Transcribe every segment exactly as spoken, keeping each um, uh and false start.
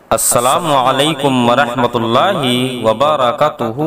السلام علیکم ورحمۃ اللہ وبرکاتہ۔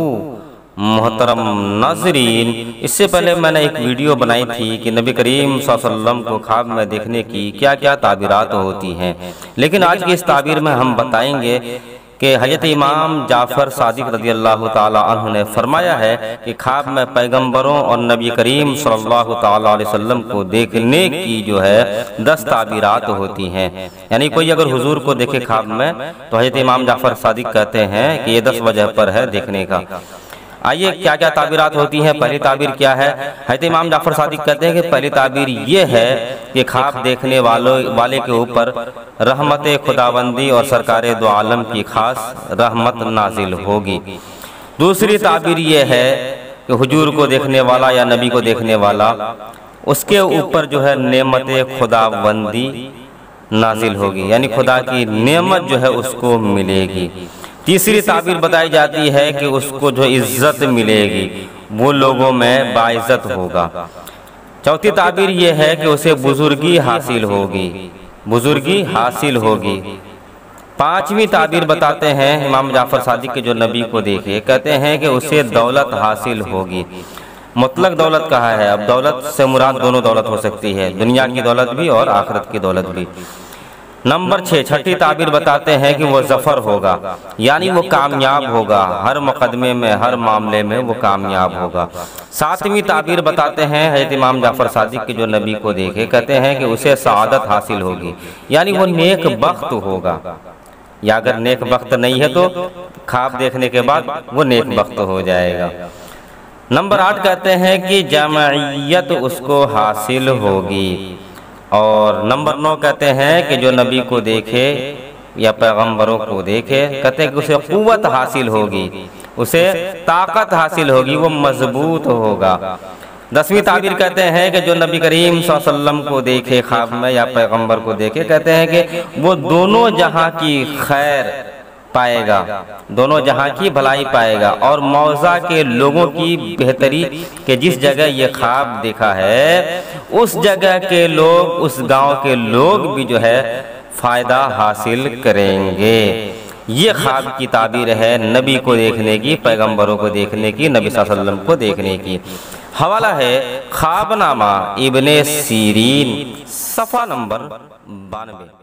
محترم ناظرین، اس سے پہلے میں نے ایک ویڈیو بنائی تھی کہ نبی کریم صلی اللہ علیہ وسلم کو خواب میں دیکھنے کی کیا کیا تعبیرات ہوتی ہیں، لیکن آج کی اس تعبیر میں ہم بتائیں گے کہ حضرت امام جعفر صادق رضی اللہ تعالی عنہ نے فرمایا ہے کہ خواب میں پیغمبروں اور نبی کریم صلی اللہ تعالی علیہ وسلم کو دیکھنے کی جو ہے دس تعبیرات ہوتی ہیں، یعنی کوئی اگر حضور کو دیکھے خواب میں تو حضرت امام جعفر صادق کہتے ہیں کہ یہ دس وجہ پر ہے دیکھنے کا۔ آئیے کیا کیا تعبیرات ہوتی ہیں۔ پہلی تعبیر کیا ہے؟ حضرت امام جعفر صادق کہتے ہیں کہ پہلی تعبیر یہ ہے کہ خواب دیکھنے والے کے اوپر رحمت خداوندی اور سرکار دو عالم کی خاص رحمت نازل ہوگی۔ دوسری تعبیر یہ ہے کہ حضور کو دیکھنے والا یا نبی کو دیکھنے والا، اس کے اوپر جو ہے نعمت خداوندی نازل ہوگی، یعنی خدا کی نعمت جو ہے اس کو ملے گی۔ تیسری تعبیر بتائی جاتی ہے کہ اس کو جو عزت ملے گی، وہ لوگوں میں باعزت ہوگا۔ چوتھی تعبیر یہ ہے کہ اسے بزرگی حاصل ہوگی، بزرگی حاصل ہوگی۔ پانچویں تعبیر بتاتے ہیں امام جعفر صادق کے جو نبی کو دیکھے، کہتے ہیں کہ اسے دولت حاصل ہوگی۔ مطلق دولت کہا ہے، اب دولت سے مراد دونوں دولت ہو سکتی ہے، دنیا کی دولت بھی اور آخرت کی دولت بھی۔ نمبر چھ، چھٹی تعبیر بتاتے ہیں کہ وہ ظفر ہوگا، یعنی وہ کامیاب ہوگا، ہر مقدمے میں ہر معاملے میں وہ کامیاب ہوگا۔ ساتویں تعبیر بتاتے ہیں حضرت امام جعفر صادق کے جو نبی کو دیکھے، کہتے ہیں کہ اسے سعادت حاصل ہوگی، یعنی وہ نیک بخت ہوگا، یا اگر نیک بخت نہیں ہے تو خواب دیکھنے کے بعد وہ نیک بخت ہو جائے گا۔ نمبر آٹھ کہتے ہیں کہ جمعیت اس کو حاصل ہوگی، اور نمبر نو کہتے ہیں کہ جو نبی کو دیکھے یا پیغمبروں کو دیکھے، کہتے ہیں کہ اسے قوت حاصل ہوگی، اسے طاقت حاصل ہوگی، وہ مضبوط ہوگا۔ دسویں تعبیر کہتے ہیں کہ جو نبی کریم صلی اللہ علیہ وسلم کو دیکھے خواب میں یا پیغمبر کو دیکھے، کہتے ہیں کہ وہ دونوں جہاں کی خیر پائے گا، دونوں جہاں کی بھلائی پائے گا، اور موضع کے لوگوں کی بہتری کہ جس جگہ یہ خواب دیکھا ہے اس جگہ کے لوگ، اس گاؤں کے لوگ بھی جو ہے فائدہ حاصل کریں گے۔ یہ خواب کی تعبیر ہے نبی کو دیکھنے کی، پیغمبروں کو دیکھنے کی، نبی صلی اللہ علیہ وسلم کو دیکھنے کی۔ حوالہ ہے خواب نامہ ابن سیرین، صفحہ نمبر بانوے۔